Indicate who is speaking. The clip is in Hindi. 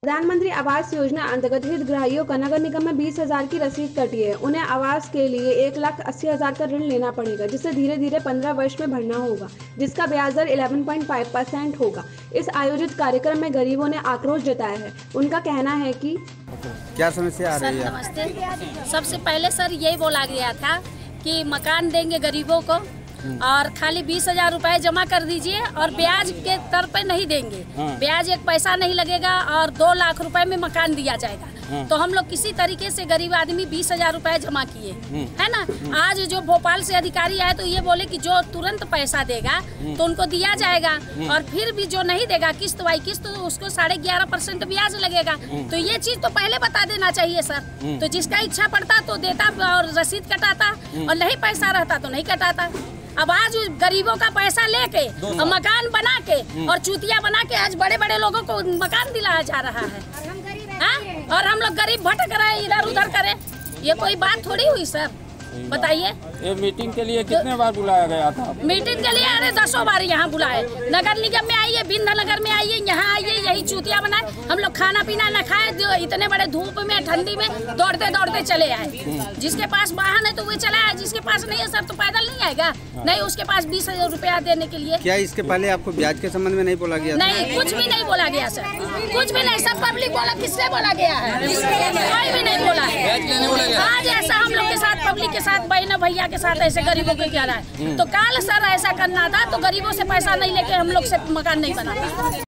Speaker 1: प्रधानमंत्री आवास योजना अंतर्गत हितग्राहियों का नगर निगम में 20,000 की रसीद कटी है। उन्हें आवास के लिए 1,80,000 का ऋण लेना पड़ेगा, जिसे धीरे धीरे 15 वर्ष में भरना होगा, जिसका ब्याज दर 11.5% होगा। इस आयोजित कार्यक्रम में गरीबों ने आक्रोश जताया है। उनका कहना है कि
Speaker 2: क्या समस्या आ रही है?
Speaker 3: नमस्ते। सबसे पहले सर यही बोला गया था कि मकान देंगे गरीबों को और खाली 20,000 रुपए जमा कर दीजिए और ब्याज के दर पे नहीं देंगे। ब्याज एक पैसा नहीं लगेगा और 2 लाख रुपए में मकान दिया जाएगा। तो हम लोग किसी तरीके से गरीब आदमी 20,000 रुपए जमा किए, है ना। आज जो भोपाल से अधिकारी आए तो ये बोले कि जो तुरंत पैसा देगा तो उनको दिया जाएगा, और फिर भी जो नहीं देगा किस्त बाई किस्त तो उसको 11.5% ब्याज लगेगा। तो ये चीज तो पहले बता देना चाहिए सर। तो जिसका इच्छा पड़ता तो देता और रसीद कटाता, और नहीं पैसा रहता तो नहीं कटाता। अब आज गरीबों का पैसा लेके और मकान बना के और चूतिया बना के आज बड़े बड़े लोगों को मकान दिलाया जा रहा है, और हम लोग गरीब भटक रहे हैं, इधर उधर करें। ये कोई बात थोड़ी हुई सर, बताइए।
Speaker 4: ये मीटिंग के लिए कितने बार बुलाया गया था?
Speaker 3: मीटिंग के लिए अरे 10 बार यहाँ बुलाए। नगर निगम में आइए, विंध्यानगर में आइए, यहाँ आइए, यही चूतिया बनाए। हम लोग खाना पीना न खाए, जो इतने बड़े धूप में ठंडी में दौड़ते दौड़ते चले आए। जिसके पास वाहन है तो वो चला आए, जिसके पास नहीं है सर तो पैदल नहीं आएगा। नहीं, उसके पास 20,000 रुपया देने के लिए।
Speaker 2: क्या इसके पहले आपको ब्याज के संबंध में नहीं बोला गया?
Speaker 3: नहीं, कुछ भी नहीं बोला गया सर, कुछ भी नहीं। सब पब्लिक बोला, किससे बोला गया है? कोई भी नहीं बोला है। आज ऐसा हम लोग के साथ, पब्लिक के साथ, बहन भैया के साथ ऐसे गरीबों को क्या रहा है। तो काल सर ऐसा करना था तो गरीबों से पैसा नहीं लेके हम लोग से मकान नहीं बनाता।